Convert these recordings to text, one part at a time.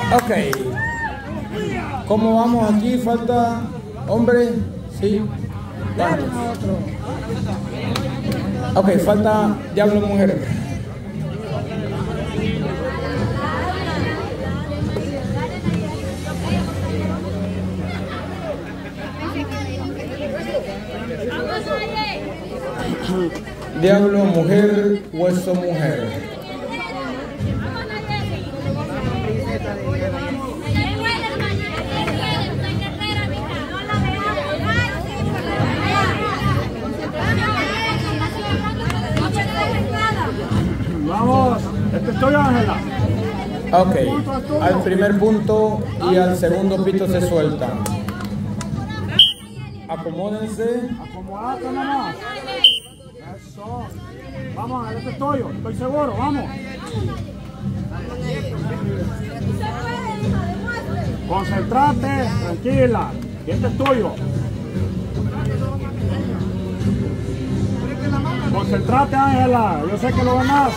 Ok. ¿Cómo vamos aquí? ¿Falta hombre? Sí. ¿Cuántos? Ok, falta diablo mujer. Diablo mujer, hueso mujer. Vamos, estoy Ángela. Ok, al primer punto y al segundo pito se suelta. Acomódense. Acomodate nomás. Eso. Vamos, este es tuyo, estoy seguro, vamos. Concentrate, tranquila. Este es tuyo. Concentrate, Ángela. Yo sé que lo ganas.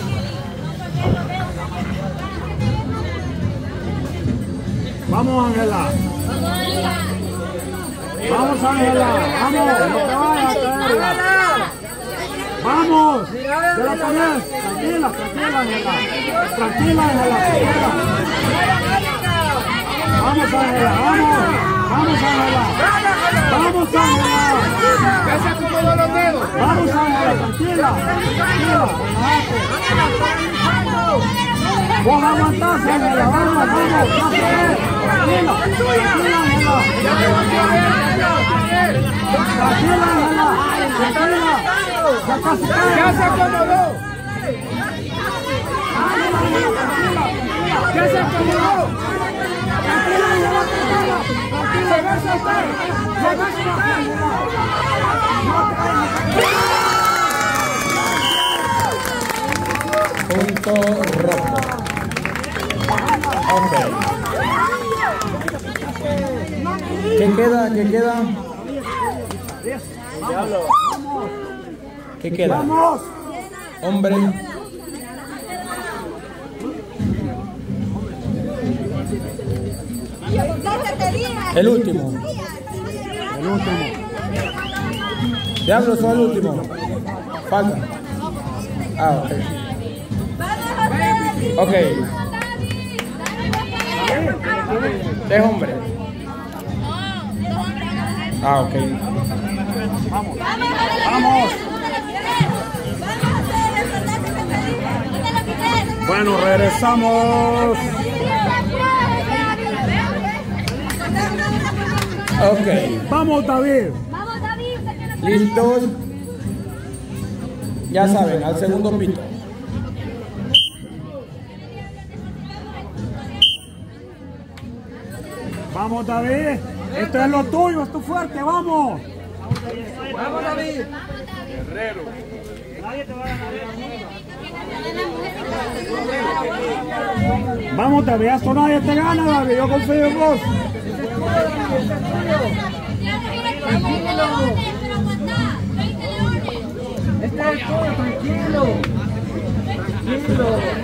Vamos, Ángela. Vamos, Ángela. Vamos, no te vayas a caer. Vamos. ¿Te la pones? Tranquila, tranquila, Ángela. Tranquila, Ángela. Vamos, Ángela. Vamos. Vamos, Ángela. Vamos, Ángela. Ya se acomodó los dedos. Vamos, Ángela. Tranquila. Tranquila. Vos aguantás, Ángela. Vamos, vamos. Tranquila. Tranquila, Ángela. Tranquila, Ángela. Tranquila. Ya casi cae. Ya se acomodó. Ya se acomodó. Se va a soltar. Se va a soltar. Punto rojo. Ok. ¿Qué queda? ¿Qué queda? ¿Qué queda? ¡Vamos! Hombre. El último. El último. Diablo, soy el último. Falta. Ah, ok. Ok. Es hombre. Ah, ok. Vamos. Vamos. Bueno, regresamos. Ok. Vamos, David. ¿Listos? Ya saben, al segundo pito. Vamos, David. Esto es lo tuyo, es tu fuerte, vamos. Vamos, David. Guerrero. Vamos, David, esto nadie te gana, David. Yo confío en vos. Este es el tuyo, tranquilo. Tranquilo.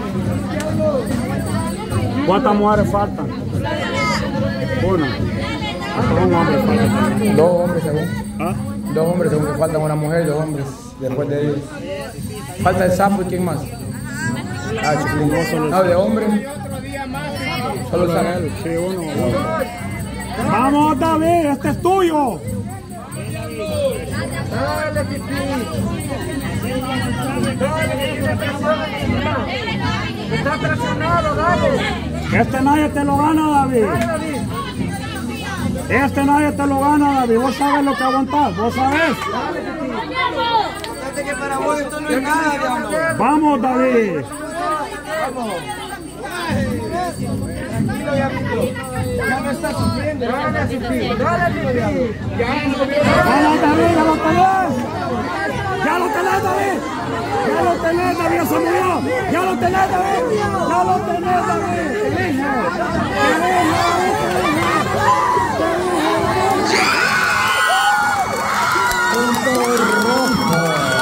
¿Cuántas mujeres faltan? Una. ¿Cuántos hombres faltan? Dos hombres según. ¿Ah? Dos hombres según que faltan una mujer y dos hombres. Después de ellos. Falta el sapo y quién más. Ah, Chupín. No, de hombre. Solo el sapo. Sí, uno. Vamos, David, este es tuyo. Dale, Pipi. Está presionado, dale. Este nadie te lo gana, David. Este nadie te lo gana, David. Vos sabes lo que aguantás, vos sabés. Que para vos esto no es nada, digamos. Vamos, David. Tranquilo, ya, Pipi. Ya no está sufriendo. Dale, Pipi. Dale, Pipi. Vamos, David, ya lo tenés. Ya lo tenés, David. Ya lo tenés, David, se murió. Ya lo tenés, David. Ya lo tenés, David. Te dije. Punto rojo.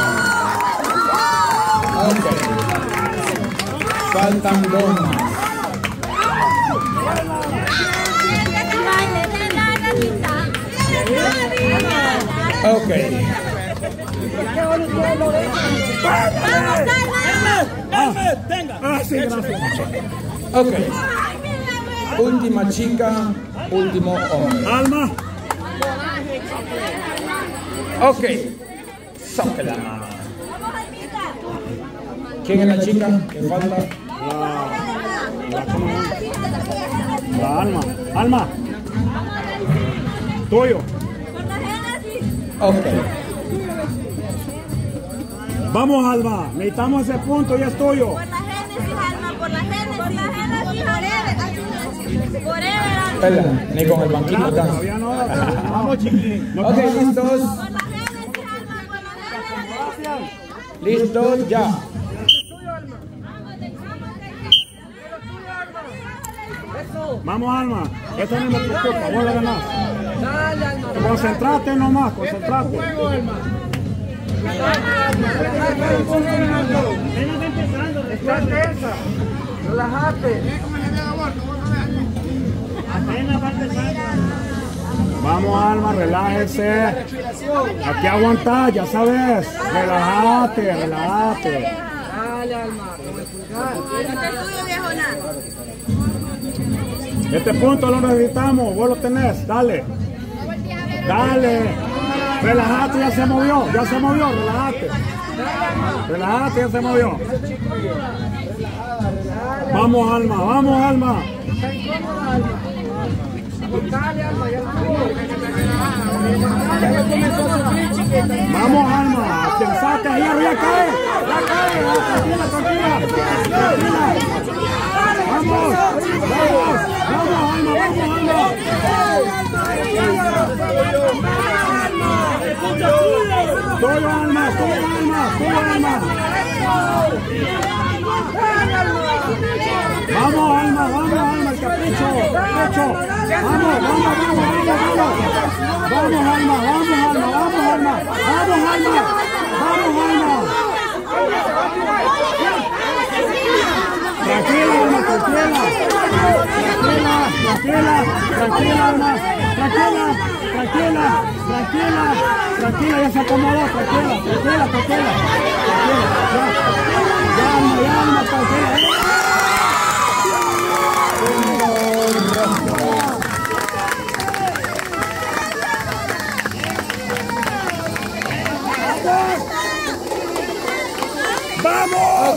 Ok. Faltan dos más. Ok. Ah, sí, gracias. Ok. Última chica, último hombre. Alma. Ok. Saque la mano. ¿Quién es la chica que falta? La Alma. Alma. Tuyo. Ok. Vamos, Alma. Necesitamos ese punto y es tuyo. Por la Génesis, Alma, por la Génesis. Por la Génesis, forever. Espera, ni con el banquito acá. Todavía no. Vamos, chiquilín. Ok, listos. Por la Génesis, Alma, por la Génesis. Listos, ya. Vamos, Alma. Esto no me preocupa. Vos la ganás. Concentrate nomás. Concentrate. Está tensa. Relájate. Vamos, Alma, relájese. Aquí aguantás, ya sabes. Relájate, relájate. Dale, Alma. Con el pulgar. Este es tuyo, viejona. Este punto lo necesitamos. Vos lo tenés. Dale. Dale. Relájate, ya se movió. Ya se movió, relájate. Relájate, ya se movió. Vamos, Alma, vamos, Alma. Dale, Alma, ya comenzó a sufrir, chiquita. Vamos, Alma. Pensate, ahí arriba cae. Ya cae. Tranquila, tranquila. Tranquila. Vamos, vamos, vamos, Alma, vamos, Alma. Todo, Alma, todo, Alma, todo, Alma. Vamos, Alma, el capricho, capricho. Vamos, vamos, vamos, vamos, vamos. Vamos, Alma, vamos, Alma, vamos, Alma. Vamos, Alma, vamos, Alma. Tranquila, Alma, tranquila. Tranquila, tranquila, tranquila, Alma. Tranquila, tranquila, tranquila, tranquila, ya se acomodó, tranquila, tranquila, tranquila. Ya, Alma, tranquila. ¡Vamos! Ok.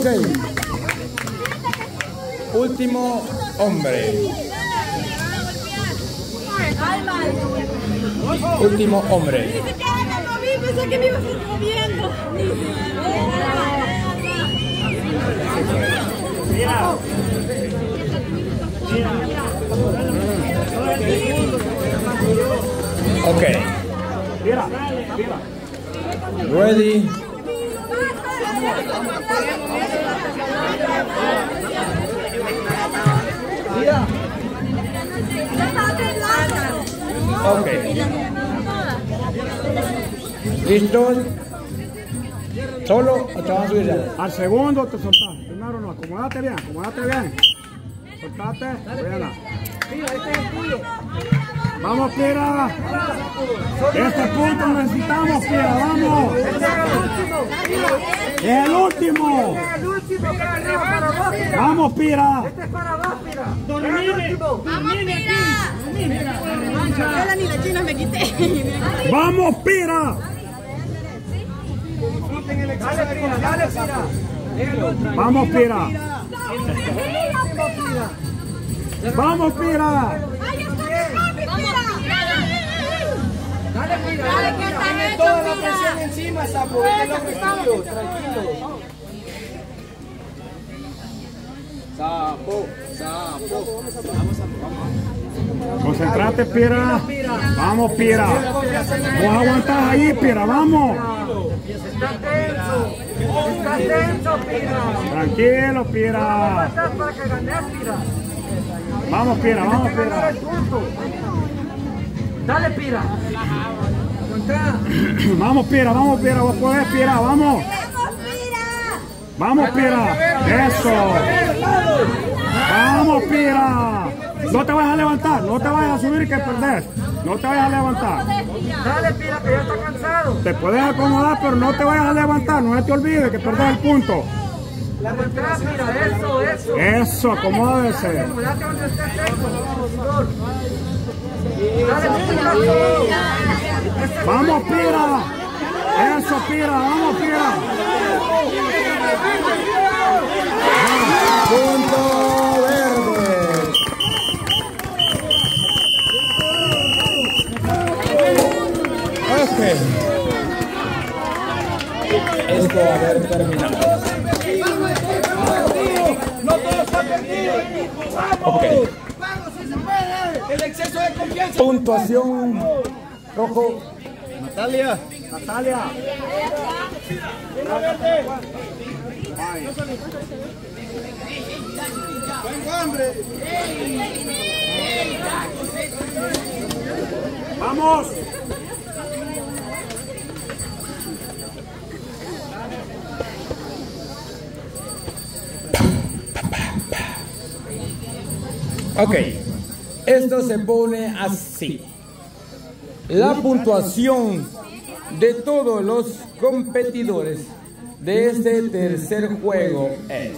Último hombre. Último hombre. Dice que no me moví, pensé que me iba a estar moviendo. Ok. Mira, mira. Ready. Ok. ¿Listos? ¿Solo o te van a subir ya? Al segundo te soltás. Primero no, acomodate bien, acomodate bien. Soltate, buena. Mira, este es el tuyo. Vamos, Pira. Este punto necesitamos, Pira, vamos. Es el último. El último que arriba para vos, Pira. Vamos, Pira. Este es para vos, Pira. Vamos, mira. Yo ni la china me quité. Vamos, Pira. Dale, Pira, dale, Pira. Es el último. Vamos, Pira. Vamos, Pira. Dale, Pira. Dale, que está Tiene hecho, toda la Pira. presión encima, sapo. Este es lo que es tuyo. Tranquilo. Sapo, sapo. Concentrate, Pira. Vamos, Pira. Vos aguantás ahí, Pira, vamos. Está tenso. Está tenso, Pira. Tranquilo, Pira. Estás para que ganes, Pira. Vamos, Pira, vamos, Ganar Pira. el punto. Dale, Pira. Vamos, Pira, vos podés, Pira, vamos. Vamos, Pira. Eso. Vamos, Pira. No te vayas a levantar, no te vayas a subir que perdés. No te vayas a levantar. Dale, Pira, que ya está cansado. Te puedes acomodar, pero no te vayas a levantar. No se te olvide que perdés el punto. La atrás, mira, eso. Eso, acomódese. Cuidate donde esté seco, por favor. Dale, Pira. Vamos, Pira. Eso, Pira, vamos, Pira. Punto verde. Ok. Esto va a haber terminado. No todo está perdido. Ok. Vamos, si se puede. El exceso de confianza. Puntuación rojo. Natalia. Vamos. Ok, esto se pone así. La puntuación de todos los competidores de este tercer juego es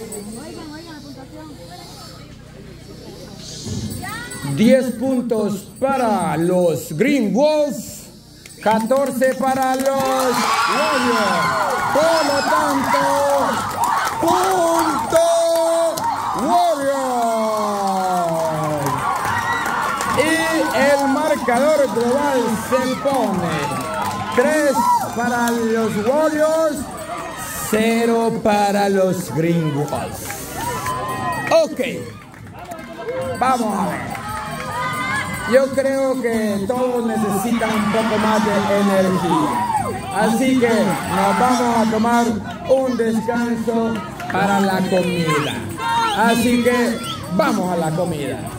10 puntos para los Green Wolves, 14 para los Warriors. Por lo tanto, punto Warriors. Y el marcador global se pone 3 para los Warriors, 0 para los Green Wolves. Ok, vamos a ver. Yo creo que todos necesitan un poco más de energía. Así que nos vamos a tomar un descanso para la comida. Así que vamos a la comida.